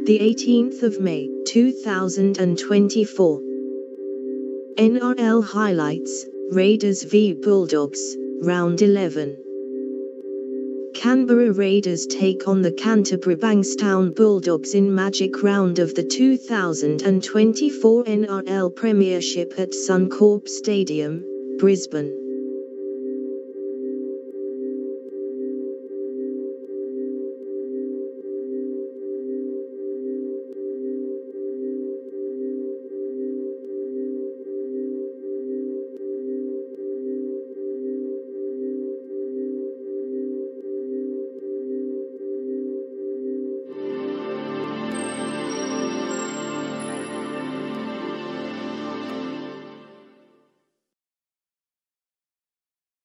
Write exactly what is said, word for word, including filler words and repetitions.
the eighteenth of May, two thousand twenty-four. N R L highlights: Raiders v Bulldogs, Round eleven. Canberra Raiders take on the Canterbury-Bankstown Bulldogs in Magic Round of the two thousand twenty-four N R L Premiership at Suncorp Stadium, Brisbane.